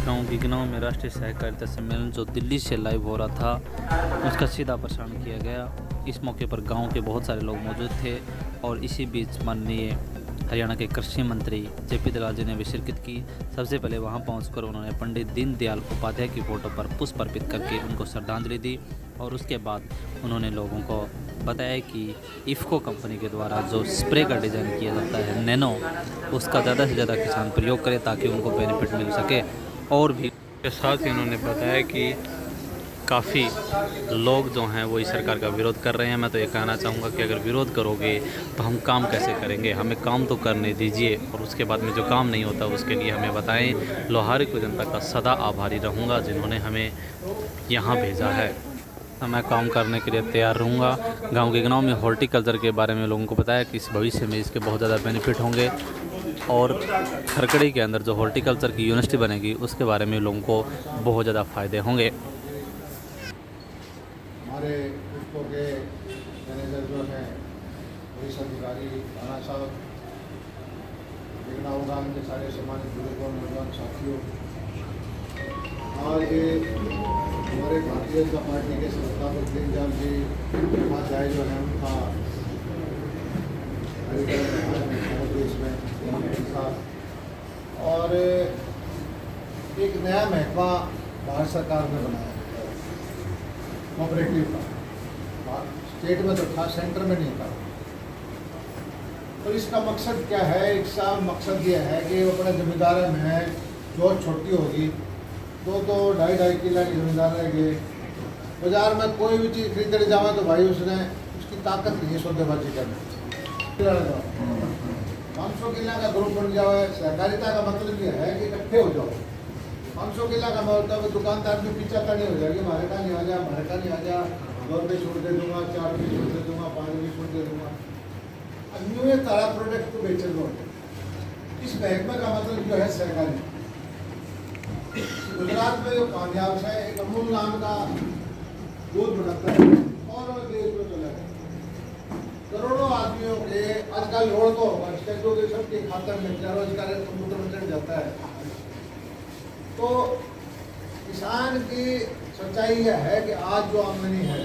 गांव गिगनौर में राष्ट्रीय सहकारिता सम्मेलन जो दिल्ली से लाइव हो रहा था उसका सीधा प्रसारण किया गया। इस मौके पर गांव के बहुत सारे लोग मौजूद थे और इसी बीच माननीय हरियाणा के कृषि मंत्री जेपी दलाल जी ने भी शिरकत की। सबसे पहले वहां पहुंचकर उन्होंने पंडित दीनदयाल उपाध्याय की फ़ोटो पर पुष्प अर्पित करके उनको श्रद्धांजलि दी और उसके बाद उन्होंने लोगों को बताया कि इफ़को कंपनी के द्वारा जो स्प्रे का डिज़ाइन किया जाता है नैनो, उसका ज़्यादा से ज़्यादा किसान प्रयोग करें ताकि उनको बेनिफिट मिल सके। और भी के साथ ही उन्होंने बताया कि काफ़ी लोग जो हैं वो इस सरकार का विरोध कर रहे हैं। मैं तो ये कहना चाहूँगा कि अगर विरोध करोगे तो हम काम कैसे करेंगे, हमें काम तो करने दीजिए और उसके बाद में जो काम नहीं होता उसके लिए हमें बताएं। लोहारी को जनता का सदा आभारी रहूँगा जिन्होंने हमें यहाँ भेजा है। मैं काम करने के लिए तैयार रहूँगा। गांव गिगनौर में हॉर्टिकल्चर के बारे में लोगों को बताया कि इस भविष्य में इसके बहुत ज़्यादा बेनिफिट होंगे और खरकड़ी के अंदर जो हॉर्टिकल्चर की यूनिवर्सिटी बनेगी उसके बारे में लोगों को बहुत ज़्यादा फ़ायदे होंगे। हमारे इफ़को के मैनेजर जो हैं पुलिस अधिकारी राणा साहब, गिगनौर गांव के सारे सम्मानित बुजुर्गों, नौजवान साथियों, आज हमारे भारतीय जनता पार्टी के संस्थापक दीनदयाल जी उपाध्याय जो है उनका देश में था और एक नया महकमा भारत सरकार ने बनाया कोऑपरेटिव का। स्टेट में तो था, सेंटर में नहीं था। तो इसका मकसद क्या है? एक साफ मकसद ये है कि अपने जमींदारों में जो छोटी होगी 2-2, 2.5 किला की जमींदार रहेंगे। बाजार में कोई भी चीज़ खरीदने जावे तो भाई उसकी ताकत नहीं है सौदेबाजी करने। 500 किला का ग्रुप बन जाए। सहकारिता का मतलब ये है कि इकट्ठे हो जाओ। 500 किला का मतलब दुकानदार भी पीछा नहीं हो जाएगी, हमारे का नहीं आ जा, हमारे का नहीं आ जा, 2 रुपये छूट दे दूंगा, 4 रुपये छूट दे दूंगा, 5 रुपये छूट दे दूंगा। अब न्यू एक तारा प्रोडक्ट को बेच दो। इस महकमे का मतलब जो है सहकारी। गुजरात में जो कामयाब है, एक अमूल नाम का दूध बनाता है और देश में चला है। करोड़ों आदमियों के आजकल लोड़ तो सबके खाते में रोजगार कंप्यूटर में चढ़ जाता है। तो किसान की सच्चाई यह है कि आज जो आमदनी है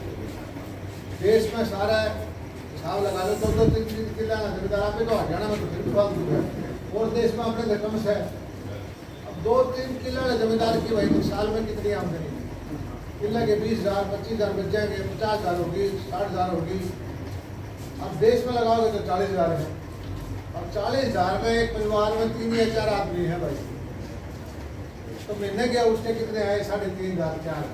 देश में सारा हिसाब लगा लो 2-3 किला जमींदार पे तो हरियाणा में तो फिर भी फालतू है और देश में अपने कम है। अब 2-3 किला जमींदार की भाई साल में कितनी आमदनी है? किला के 20,000 25,000 बच जाएंगे, 50,000 होगी, 60,000 होगी। अब देश में लगाओगे तो 40,000 है। अब 40,000 में एक परिवार में 3 या 4 आदमी है भाई, तो महीने गया उसके कितने आए? 3,500 4।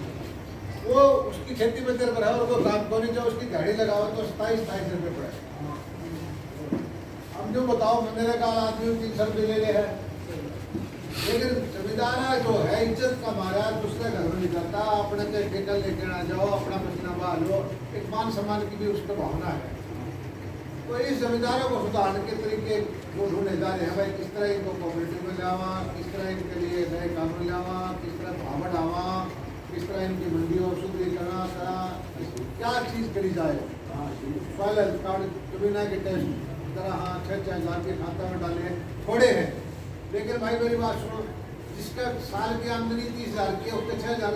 वो उसकी खेती में देर पर है और वो काम को नहीं, जो उसकी गाड़ी लगाओ तो 27 रुपये पड़े। अब जो बताओ मैंने कहा आदमी 300 रुपये ले ले है, लेकिन जमींदार जो है इज्जत का मारा दूसरे घर में निकलता, अपने से ठेका लेके आ जाओ, अपना पसीना बहा लो, एक मान सम्मान की भी उसको भावना है। तो इस जमींदारों को सुधारने के तरीके वो ढूंढे जा रहे हैं भाई, किस तरह इनको कोऑपरेटिव में लावा, किस तरह इनके लिए नए कानून लावा, किस तरह भाव बढ़ावा, किस तरह इनकी मंडियों शुद्धिकरण करा, क्या चीज़ करी जाए। सॉइल कार्ड जमीना के टेस्ट तरह 6-6 हज़ार के खाता में डाले थोड़े हैं, लेकिन भाई मेरी बात सुनो, जिसका साल की आमदनी 30,000 की है उसके 6,000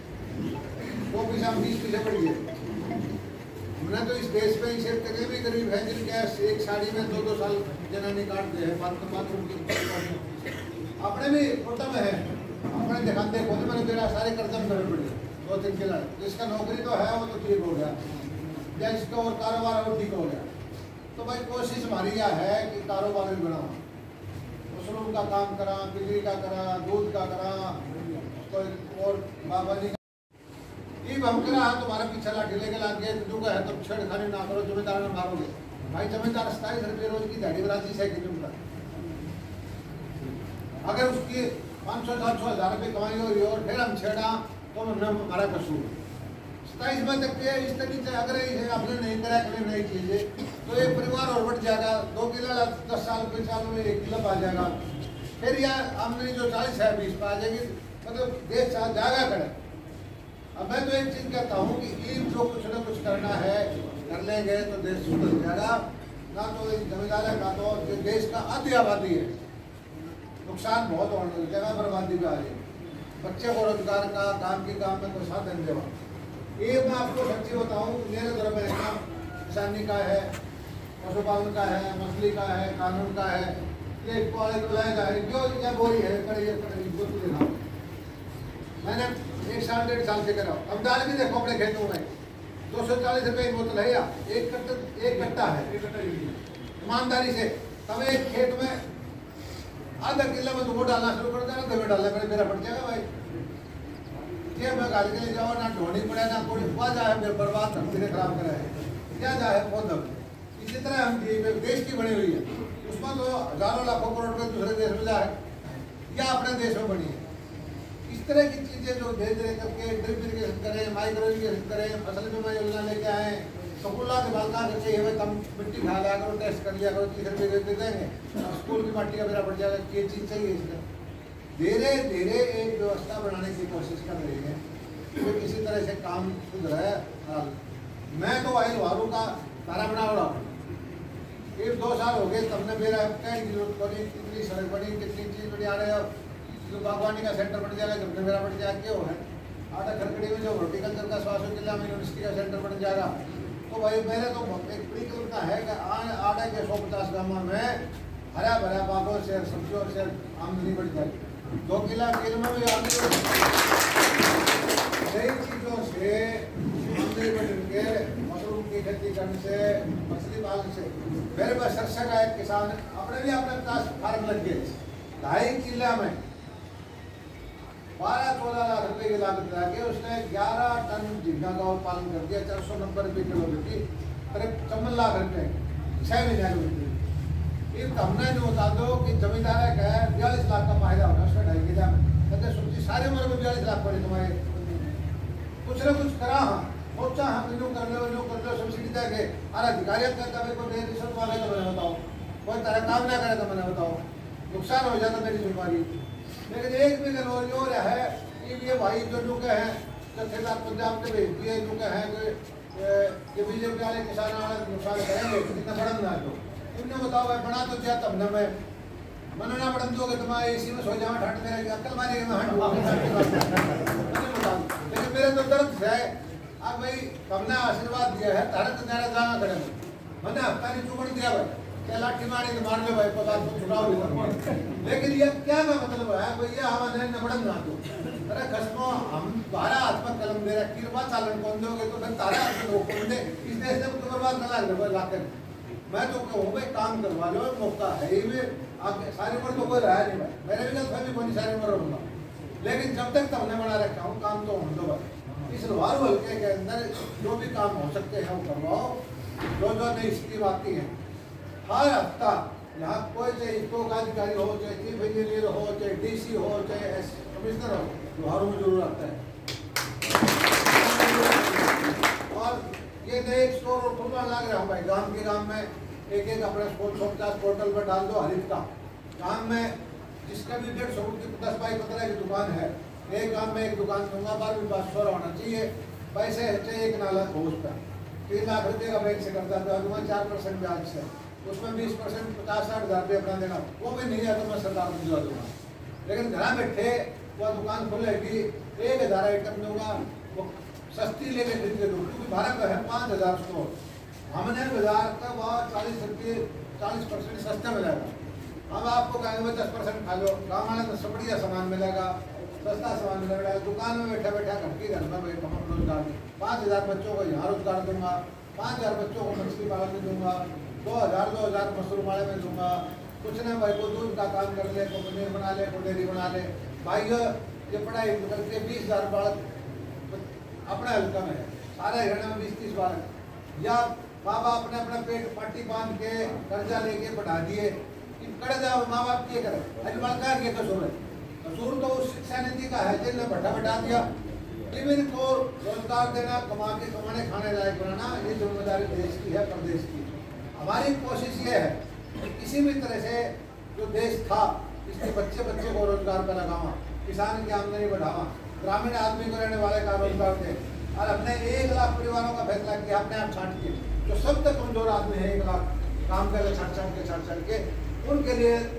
वो पैसा 20 पैसे बढ़ गए। हमने तो इस देश में इसे कितने भी गरीब है जिनके एक साड़ी में 2-2 साल जनानी काटते हैं, बाथरूम की अपने भी फोटा में है, अपने दिखाते खुद मैंने तेरा सारे कर्जा में पड़े 2-3 किला। जिसका नौकरी तो है वो तो ठीक हो गया, या इसका और कारोबार वो ठीक हो गया। तो भाई कोशिश हमारी यह है कि कारोबार भी बढ़ाओ, मशरूम का काम करा, बिजली का करा, दूध का करा, तो और बाबा जी हम करा तुम्हारा पीछे लाठी लेके लाग गए जो है तो छेड़खानी ना करो, जमींदार में मारोगे भाई। जमींदार 27 रुपये रोज की दिहाड़ी बनाती है किलोमीटर, अगर उसकी 500-700 हज़ार रुपये कमाई हो रही हो और फिर हम छेड़ा तो हमारा कसूर। 27 में तक के इस तरीके से अगर इसे आपने नहीं करा कभी नई चीजें तो एक परिवार और बढ़ जाएगा। 2 किला 10 साल 5 साल में 1 किलो आ जाएगा, फिर यह आमदनी जो 40 है 20 पर आ जाएगी, मतलब देश जाएगा करे। अब मैं तो एक चीज़ कहता हूँ कि जो कुछ न कुछ करना है कर लेंगे तो देश सुधर जाएगा। ना तो जमींदार है ना तो देश का आधी आबादी है, तो नुकसान बहुत होने लगा, जगह बर्बादी पे आ रही है। बच्चे को रोजगार का काम में कोई साधन देवा। एक मैं आपको सच्ची बताऊँ, मेरे घर में काम किसानी का है, पशुपालन का है, मछली का है, कानून का है, ये बुलाया जा रही जो या बोरी है कड़ी मैंने 1 साल 1.5 साल से करा। अब दाल भी देखो अपने खेतों में 240 रुपये की बोतल है या एक कट्टा है। ईमानदारी से तब एक खेत में आधा किलो में तो वो डालना शुरू कर देना, तो डालना मेरा पड़ जाएगा भाई। ये मैं गाड़ी के लिए जाओ ना ढोनी पड़े ना कोई हुआ जाए मेरे बर्बाद धमकी खराब करा है क्या जाए बहुत दम। इसी तरह हम देश की बनी हुई है, उसमें तो हजारों लाखों करोड़ रुपये दूसरे देश में जाए या अपने देश में बनी है। इस तरह की चीज़ें जो धीरे धीरे करके ड्रिप इरिगेशन करें, माइक्रो इरिगेशन करें, फसल बीमा योजना लेके आए, स्कूल के बाल का करके ये कम मिट्टी खा लिया करो, टेस्ट कर लिया करो, 30 रुपये दे देंगे, स्कूल की मिट्टी का मेरा बढ़ जाएगा। ये चीज़ चाहिए इसमें धीरे धीरे एक व्यवस्था बनाने की कोशिश कर रही है तो किसी तरह से काम सुधरा है। मैं तो भाई लोहारू का तारा बना रहा हूँ, 1-2 साल हो गए तब ने मेरा कहने की जरूरत पड़ी, कितनी सड़क बनी, कितनी चीज़ बनी, आ रहे जो बागवानी का सेंटर बन जाएगा, जब मेरा बन जाएगा क्यों है, आधा खरकड़ी में जो हॉर्टिकल्चर का 100 किला में यूनिवर्सिटी का सेंटर बन जाएगा। तो भाई मेरे तो एक परिकल्पना है कि आधा के 150 गाँव में हरा भरा बागों से सब्जियों से आमदनी बढ़ जाएगी। 2 किला किल में भी आमदनी नई चीज़ों से आमदनी बढ़ के मशरूम की खेती करने से, मछली पालन से। मेरे पास सरसा का एक किसान अपने भी अपने पास फार्म लग गए, 2.5 किला में 12-14 लाख रुपए की लागत लगा के उसने 11 टन झींगा का उत्पादन कर दिया, 490 रुपये किलो बिकी, करीब 54 लाख रुपए 6 महीने में। हमने जो बता दो कि जमींदार है 42 लाख का फायदा होगा उसका 2.5 किला में, कहते सोचिए सारे उम्र में 42 लाख पड़े तुम्हारे। कुछ ना कुछ करा हाँ सोचा हम यूँ कर लो सब्सिडी दे के अरे अधिकारी कहता है कोई रिश्वत मांगे तो मैंने बताओ, कोई तरह काम ना करे तो मैंने बताओ, नुकसान हो जाता मेरी जिम्मेवारी। लेकिन एक भी गलौरी और है ये भाई जो लुके हैं जत्थेदार पंजाब के भेज दिए, लुके हैं कि बीजेपी वाले किसान वाले नुकसान करेंगे इतना बढ़न ना तो तुमने बताओ भाई बना तो क्या तब न मैं मन ना बढ़न दोगे तुम्हारे इसी में सो जाओ ठंड मेरे अक्ल मारेगी मैं लेकिन मेरे तो दर्द है। अब भाई तुमने आशीर्वाद दिया है तारे तो नारा जाना करेंगे मैंने हफ्ता नहीं चुकड़ दिया भाई क्या लाठी मारी तो मार लो भाई को बात को छुड़ाओ। लेकिन ये क्या का मतलब है भैया हमारे नबड़न ना दो अरे खसमो हम 12 हाथ पर कलम दे रहा किरवा चालन कौन दोगे तो फिर तारा हाथ में रोक दे इस देश में तो बर्बाद ना लगे लाकर मैं तो कहूँ भाई काम करवा लो मौका है ही में आप सारी उम्र तो कोई रहा नहीं भाई मेरे भी गलत फहमी कोई सारी उम्र रहूँगा लेकिन जब तक तुमने बना रखा हूँ काम तो होने दो भाई। इस लोहारू हल्के के अंदर जो भी काम हो सकते हैं वो करवाओ, जो नई स्कीम आती है हर हफ्ता यहाँ कोई चाहे इसको अधिकारी हो, चाहे चीफ इंजीनियर हो, चाहे DC हो, चाहे कमिश्नर हो, लोहारू में जरूर आता है। और ये नए स्टोर और खुलवा लग रहा हूँ भाई गांव के गांव में एक अपने पोर्टल पर डाल दो हरित का गांव में जिसका भी 150 फुट की 10 बाई 15 की दुकान है एक गांव में एक दुकान दूंगा 12वीं पास हो होना चाहिए, पैसे चाहिए 1 नाला हो उसका 3 लाख रुपये का बैंक से करता था दूंगा 4% ब्याज से, उसमें 20% 50-60 हज़ार रुपये अपना देना, वो भी नहीं है तो मैं सरकार को दिला दूंगा। लेकिन घर बैठे वह दुकान खुलेगी 1000 आइटम दूंगा वो सस्ती लेके खरीद के दूँ क्योंकि भारत में है 5000 स्टोर, हमने बाजार का वह 40% सस्ता मिलेगा। अब आपको कहेंगे 10% खा लो, गाँव वाले में सब बढ़िया सामान मिलेगा, सस्ता सामान मिलेगा, दुकान में बैठा बैठा घर के घर में बैठा रोजगार 5000 बच्चों को यहाँ रोजगार दूंगा, 5000 बच्चों को मछली पालन में दूंगा, 2000 मशरूम वाले में दूंगा, कुछ ना भाई को दूध का काम कर ले, को पनीर बना ले, को डेयरी बना ले भाई। ये पढ़ाई करके 20,000 बालक अपने हल्का में है, सारे हरियाणा में 20-30 बालक या माँ बाप ने अपना पेट पट्टी बांध के कर्जा लेके बढ़ा दिए, कर जाओ माँ बाप क्या करे, अरे बालकार के कसूर है, कसूर तो उस शिक्षा नीति का है जिसने बढ़ा दिया। लेकिन को रोजगार देना, कमाने खाने लायक बनाना ये जिम्मेदारी देश की है, प्रदेश की। हमारी कोशिश ये है कि किसी भी तरह से जो देश था इसके बच्चे को रोजगार पर लगावा, किसान की आमदनी बढ़ावा, ग्रामीण आदमी को रहने वाले का रोजगार दे। और हमने 1 लाख परिवारों का फैसला किया अपने आप छांट के, जो सबसे कमजोर आदमी है 1 लाख काम कर छाट के उनके लिए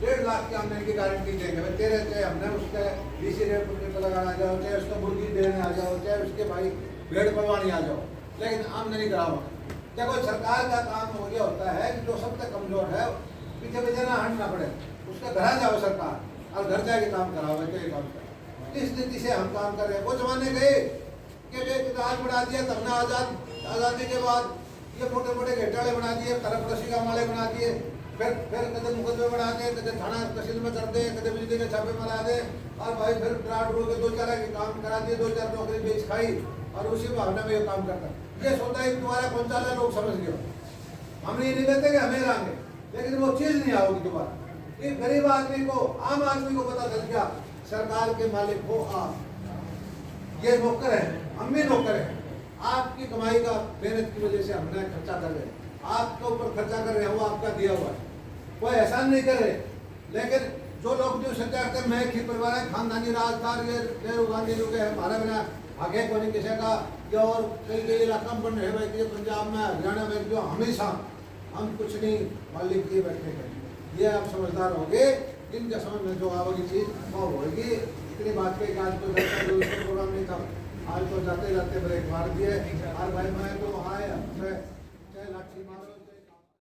1.5 लाख की आमदनी की गारंटी देंगे भाई तेरे, चाहे हमने उसके डीसी रेट पर लगाना आ जाओ, चाहे उसको मुर्गी देने आ जाओ, चाहे उसके भाई भेड़ पलवानी आ जाओ, लेकिन आमदनी कराओ। देखो सरकार का काम हो गया होता है कि जो सबसे कमजोर है पीछे पीछे ना हटना पड़े, उसके घर जाओ सरकार और घर जाके काम कराओ, तो ये काम करो। इस नीति से हम काम कर रहे हैं। वो जमाने गए कि आज बढ़ा दिया तब ना आज़ादी के बाद ये मोटे मोटे घोटाले बना दिए, तरफ रसी का माले बना दिए, फिर कदे मुकदमे बना दे, कदे थाना तहसील में कर दे, कदे बिजली के छापे मारा दे, और भाई फिर ड्राट के 2-4 के काम करा दिए, 2-4 नौकरी बेच खाई और उसी भावना में ये काम करता। ये सोचा है तुम्हारा कौन चाला लोग समझ गए, हम ये नहीं कहते कि हमें लाएंगे, लेकिन वो चीज नहीं आओगी दोबारा। ये गरीब आदमी को, आम आदमी को पता चल गया सरकार के मालिक हो आप, ये नौकर है, हम भी नौकर हैं, आपकी कमाई का मेहनत की वजह से हमने खर्चा कर रहे हैं, आपके ऊपर खर्चा कर रहे हैं, वो आपका दिया हुआ है, कोई एहसान नहीं कर रहे। लेकिन जो लोग जो सोचा करते हैं मैं खीर परिवार है, खानदानी राजदार, ये नेहरू गांधी लोग है, हमारा बिना आगे कोई नहीं किसी का, या और कई इलाका में बन रहे भाई कि पंजाब में हरियाणा में जो हमेशा हम कुछ नहीं मालिक किए बैठे हैं। ये आप समझदार होंगे, इनके समझ में जो आवेगी चीज़ वो होगी। इतनी बात कही कि आज तो प्रोग्राम नहीं था, आज तो जाते जाते ब्रेक मार दिए। और भाई मैं तो आया, चाहे लाठी मारो